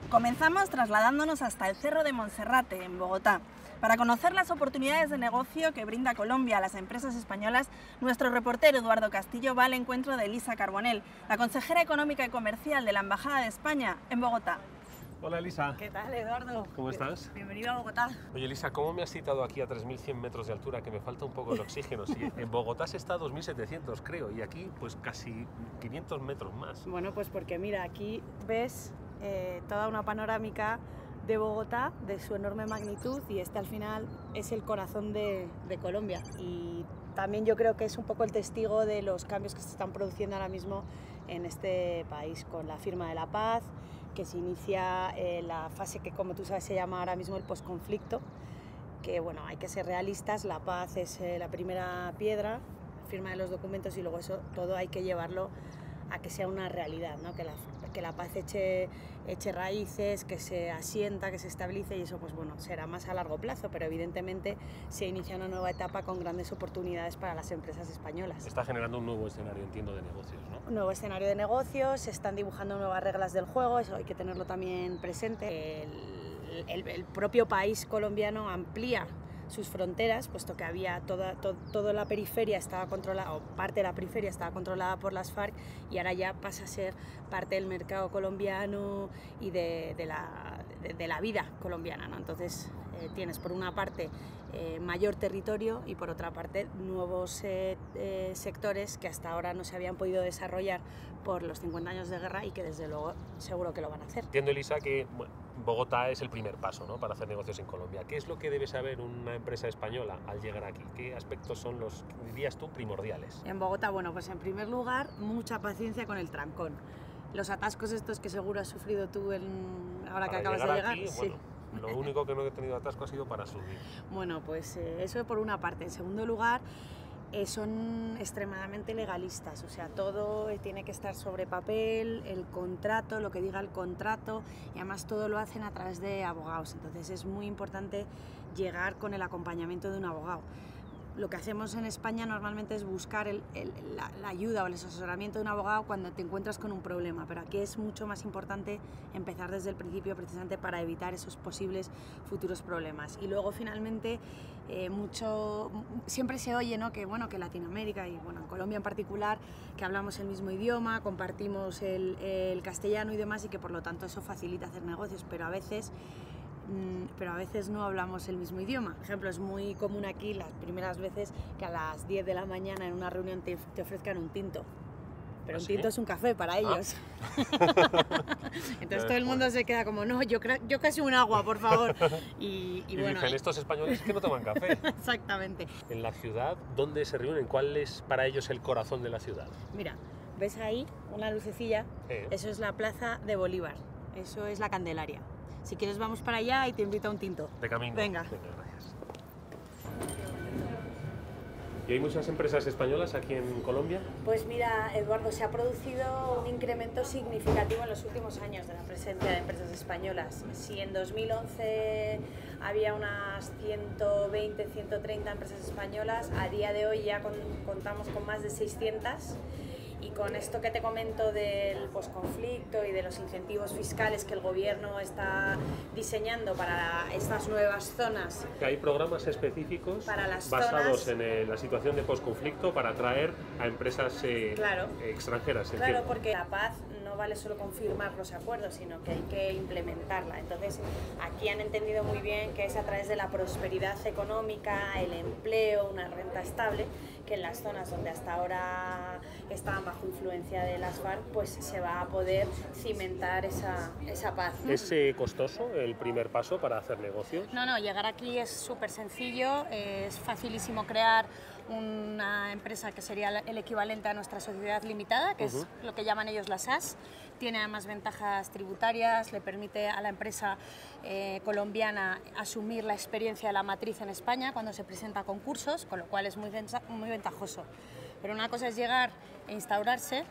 Comenzamos trasladándonos hasta el Cerro de Monserrate, en Bogotá. Para conocer las oportunidades de negocio que brinda Colombia a las empresas españolas, nuestro reportero Eduardo Castillo va al encuentro de Elisa Carbonell, la consejera económica y comercial de la Embajada de España en Bogotá. Hola Elisa. ¿Qué tal, Eduardo? ¿Cómo estás? Bienvenido a Bogotá. Oye Elisa, ¿cómo me has citado aquí a 3.100 metros de altura? Que me falta un poco el oxígeno. Sí, en Bogotá se está a 2.700 creo, y aquí pues casi 500 metros más. Bueno, pues porque mira, aquí ves toda una panorámica de Bogotá, de su enorme magnitud, y este al final es el corazón de Colombia. Y también yo creo que es un poco el testigo de los cambios que se están produciendo ahora mismo en este país, con la firma de la paz, que se inicia la fase que, como tú sabes, se llama ahora mismo el posconflicto, que bueno, hay que ser realistas, la paz es la primera piedra, la firma de los documentos, y luego eso todo hay que llevarlo a que sea una realidad, ¿no? Que la paz eche raíces, que se asienta, que se estabilice, y eso pues bueno, será más a largo plazo, pero evidentemente se inicia una nueva etapa con grandes oportunidades para las empresas españolas. Está generando un nuevo escenario, entiendo, de negocios, ¿no? Un nuevo escenario de negocios, se están dibujando nuevas reglas del juego, eso hay que tenerlo también presente. El propio país colombiano amplía sus fronteras, puesto que había toda la periferia estaba controlada, o parte de la periferia estaba controlada por las FARC, y ahora ya pasa a ser parte del mercado colombiano y de la vida colombiana, ¿no? Entonces tienes por una parte mayor territorio y por otra parte nuevos sectores que hasta ahora no se habían podido desarrollar por los 50 años de guerra y que desde luego seguro que lo van a hacer. Entiendo, Elisa, que Bogotá es el primer paso, ¿no?, para hacer negocios en Colombia. ¿Qué es lo que debe saber una empresa española al llegar aquí? ¿Qué aspectos son los, dirías tú, primordiales? En Bogotá, bueno, pues en primer lugar, mucha paciencia con el trancón. Los atascos estos que seguro has sufrido tú ahora que acabas de llegar. Aquí, sí. Bueno, lo único que no he tenido atasco ha sido para subir. Bueno, pues eso por una parte. En segundo lugar, son extremadamente legalistas, o sea, todo tiene que estar sobre papel, el contrato, lo que diga el contrato, y además todo lo hacen a través de abogados, entonces es muy importante llegar con el acompañamiento de un abogado. Lo que hacemos en España normalmente es buscar la ayuda o el asesoramiento de un abogado cuando te encuentras con un problema, pero aquí es mucho más importante empezar desde el principio, precisamente para evitar esos posibles futuros problemas. Y luego finalmente siempre se oye, ¿no?, que bueno, que Latinoamérica y bueno, en Colombia en particular, que hablamos el mismo idioma, compartimos el castellano y demás, y que por lo tanto eso facilita hacer negocios, pero a veces no hablamos el mismo idioma. Por ejemplo, es muy común aquí las primeras veces que a las 10 de la mañana en una reunión te ofrezcan un tinto. Pero ¿Ah, un sí? tinto es un café para ellos. Entonces todo el mundo se queda como, no, yo casi un agua, por favor. Y bueno, dicen, estos españoles que no toman café. Exactamente. En la ciudad, ¿dónde se reúnen? ¿Cuál es para ellos el corazón de la ciudad? Mira, ¿ves ahí una lucecilla? Eso es la Plaza de Bolívar, eso es la Candelaria. Si quieres vamos para allá y te invito a un tinto. De camino. Venga. Gracias. ¿Y hay muchas empresas españolas aquí en Colombia? Pues mira, Eduardo, se ha producido un incremento significativo en los últimos años de la presencia de empresas españolas. Si en 2011 había unas 120, 130 empresas españolas, a día de hoy ya contamos con más de 600. Y con esto que te comento del posconflicto y de los incentivos fiscales que el gobierno está diseñando para estas nuevas zonas. ¿Hay programas específicos para las basados zonas en la situación de posconflicto para atraer a empresas extranjeras? Claro, porque la paz no vale solo con firmar los acuerdos, sino que hay que implementarla. Entonces, aquí han entendido muy bien que es a través de la prosperidad económica, el empleo, una renta estable, que en las zonas donde hasta ahora estaban bajo influencia de las FARC, pues se va a poder cimentar esa paz. ¿Es costoso el primer paso para hacer negocios? No, llegar aquí es súper sencillo, es facilísimo crear una empresa que sería el equivalente a nuestra sociedad limitada, que es lo que llaman ellos la SAS. Tiene además ventajas tributarias, le permite a la empresa colombiana asumir la experiencia de la matriz en España cuando se presenta a concursos, con lo cual es muy ventajoso. Pero una cosa es llegar e instaurarse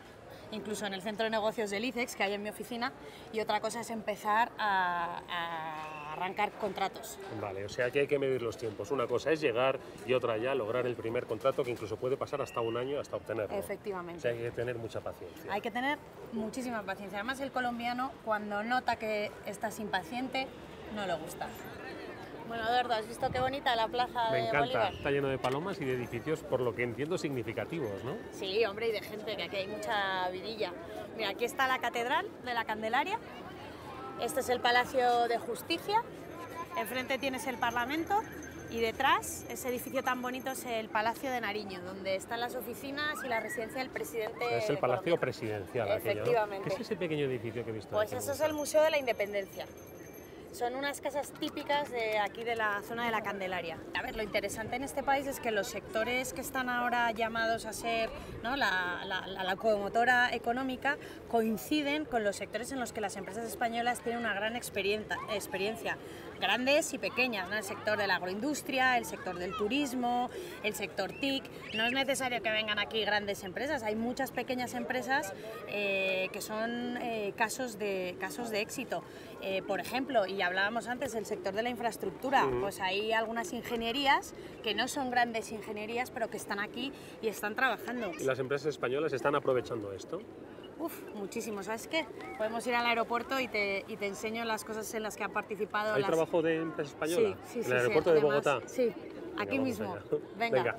incluso en el centro de negocios del ICEX, que hay en mi oficina, y otra cosa es empezar a arrancar contratos. Vale, o sea que hay que medir los tiempos. Una cosa es llegar y otra ya lograr el primer contrato, que incluso puede pasar hasta un año hasta obtenerlo. Efectivamente. O sea, hay que tener mucha paciencia. Hay que tener muchísima paciencia. Además, el colombiano, cuando nota que estás impaciente, no le gusta. Bueno, Eduardo, ¿has visto qué bonita la plaza Me de encanta, Bolívar? está lleno de palomas y de edificios, por lo que entiendo, significativos, ¿no? Sí, hombre, y de gente, que aquí hay mucha vidilla. Mira, aquí está la Catedral de la Candelaria, este es el Palacio de Justicia, enfrente tienes el Parlamento y detrás, ese edificio tan bonito, es el Palacio de Nariño, donde están las oficinas y la residencia del presidente. Es el Palacio Presidencial, aquello, ¿no? Efectivamente. ¿Qué es ese pequeño edificio que he visto? Pues aquí? eso es el Museo de la Independencia. Son unas casas típicas de aquí de la zona de la Candelaria. A ver, lo interesante en este país es que los sectores que están ahora llamados a ser, ¿no?, la locomotora económica coinciden con los sectores en los que las empresas españolas tienen una gran experiencia, grandes y pequeñas, ¿no? El sector de la agroindustria, el sector del turismo, el sector TIC. No es necesario que vengan aquí grandes empresas, hay muchas pequeñas empresas que son casos de éxito. Por ejemplo, y hablábamos antes del sector de la infraestructura, pues hay algunas ingenierías que no son grandes ingenierías, pero que están aquí y están trabajando. ¿Y las empresas españolas están aprovechando esto? Uf, muchísimo. ¿Sabes qué? Podemos ir al aeropuerto y te enseño las cosas en las que ha participado. ¿Hay trabajo de empresa española? Sí, ¿En el aeropuerto de además, Bogotá? Sí, aquí Venga, mismo. vamos allá. Venga.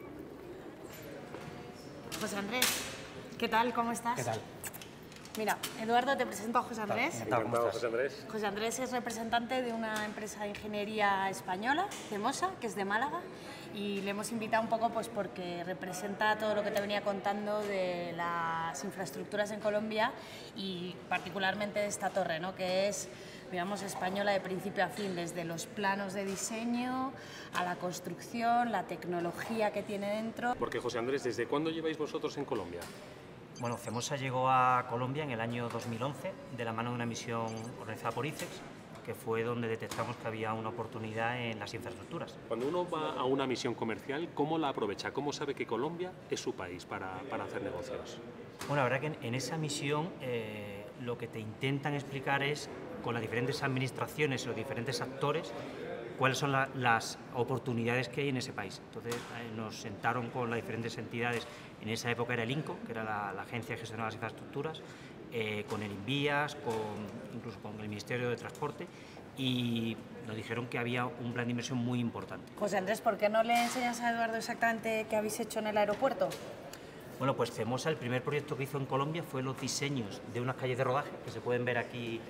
José Andrés, ¿qué tal? ¿Cómo estás? ¿Qué tal? Mira, Eduardo, te presento a José Andrés. Encantado, José Andrés. José Andrés es representante de una empresa de ingeniería española, CEMOSA, que es de Málaga, y le hemos invitado un poco pues porque representa todo lo que te venía contando de las infraestructuras en Colombia y particularmente de esta torre, ¿no?, que es, digamos, española de principio a fin, desde los planos de diseño a la construcción, la tecnología que tiene dentro. Porque, José Andrés, ¿desde cuándo lleváis vosotros en Colombia? Bueno, CEMOSA llegó a Colombia en el año 2011 de la mano de una misión organizada por ICEX, que fue donde detectamos que había una oportunidad en las infraestructuras. Cuando uno va a una misión comercial, ¿cómo la aprovecha? ¿Cómo sabe que Colombia es su país para hacer negocios? Bueno, la verdad que en esa misión lo que te intentan explicar es, con las diferentes administraciones y los diferentes actores, cuáles son las oportunidades que hay en ese país. Entonces nos sentaron con las diferentes entidades, en esa época era el INCO, que era la Agencia de Gestión de las Infraestructuras, con el INVIAS, incluso con el Ministerio de Transporte, y nos dijeron que había un plan de inversión muy importante. José Andrés, ¿por qué no le enseñas a Eduardo exactamente qué habéis hecho en el aeropuerto? Bueno, pues CEMOSA, el primer proyecto que hizo en Colombia fue los diseños de unas calles de rodaje, que se pueden ver aquí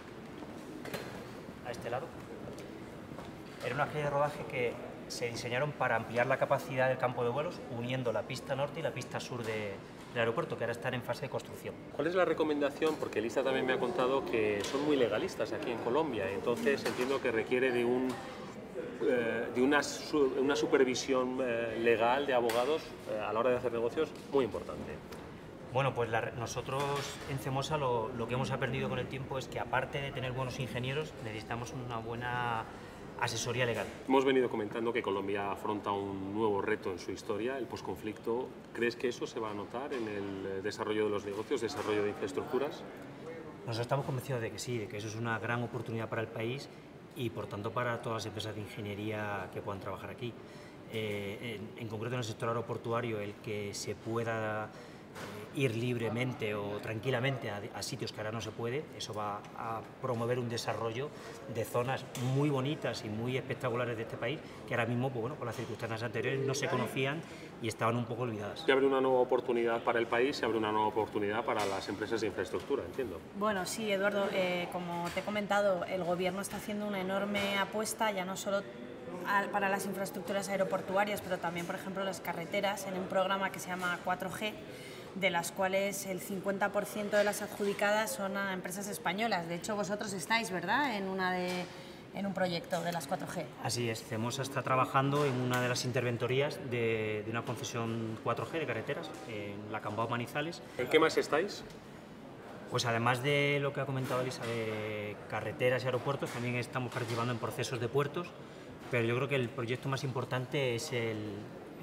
a este lado. Era una calle de rodaje que se diseñaron para ampliar la capacidad del campo de vuelos, uniendo la pista norte y la pista sur del aeropuerto, que ahora están en fase de construcción. ¿Cuál es la recomendación? Porque Elisa también me ha contado que son muy legalistas aquí en Colombia, entonces entiendo que requiere de una supervisión legal de abogados a la hora de hacer negocios muy importante. Bueno, pues nosotros en CEMOSA lo que hemos aprendido con el tiempo es que, aparte de tener buenos ingenieros, necesitamos una buena asesoría legal. Hemos venido comentando que Colombia afronta un nuevo reto en su historia, el posconflicto. ¿Crees que eso se va a notar en el desarrollo de los negocios, desarrollo de infraestructuras? Nosotros estamos convencidos de que sí, de que eso es una gran oportunidad para el país y, por tanto, para todas las empresas de ingeniería que puedan trabajar aquí. En concreto, en el sector aeroportuario, el que se pueda ir libremente o tranquilamente a sitios que ahora no se puede, eso va a promover un desarrollo de zonas muy bonitas y muy espectaculares de este país, que ahora mismo, pues bueno, con las circunstancias anteriores no se conocían y estaban un poco olvidadas. Se abre una nueva oportunidad para el país, se abre una nueva oportunidad para las empresas de infraestructura, entiendo. Bueno, sí, Eduardo, como te he comentado, el Gobierno está haciendo una enorme apuesta, ya no solo para las infraestructuras aeroportuarias, pero también, por ejemplo, las carreteras, en un programa que se llama 4G, de las cuales el 50% de las adjudicadas son a empresas españolas. De hecho, vosotros estáis, ¿verdad?, en un proyecto de las 4G. Así es, CEMOSA está trabajando en una de las interventorías de una concesión 4G de carreteras, en la Cambao Manizales. ¿En qué más estáis? Pues además de lo que ha comentado Elisa de carreteras y aeropuertos, también estamos participando en procesos de puertos, pero yo creo que el proyecto más importante es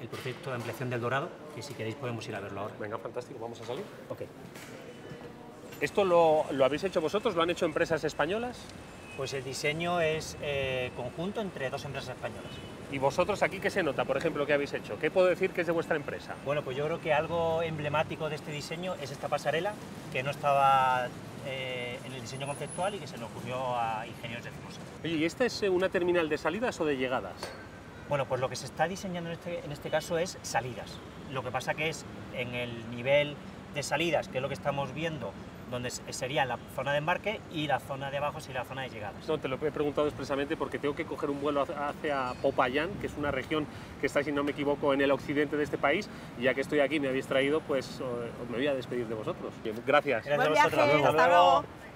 el proyecto de ampliación del Dorado, que si queréis podemos ir a verlo ahora. Venga, fantástico, vamos a salir. Ok. ¿Esto lo habéis hecho vosotros? ¿Lo han hecho empresas españolas? Pues el diseño es conjunto entre dos empresas españolas. ¿Y vosotros aquí qué se nota, por ejemplo, qué habéis hecho? ¿Qué puedo decir que es de vuestra empresa? Bueno, pues yo creo que algo emblemático de este diseño es esta pasarela, que no estaba en el diseño conceptual y que se le ocurrió a ingenieros de Cimosa. Oye, ¿y esta es una terminal de salidas o de llegadas? Bueno, pues lo que se está diseñando en este caso es salidas. Lo que pasa que es en el nivel de salidas, que es lo que estamos viendo, donde sería la zona de embarque, y la zona de abajo sería la zona de llegadas. No, te lo he preguntado expresamente porque tengo que coger un vuelo hacia Popayán, que es una región que está, si no me equivoco, en el occidente de este país, y ya que estoy aquí y me habéis traído, pues me voy a despedir de vosotros. Bien, gracias. Buen viaje, hasta luego.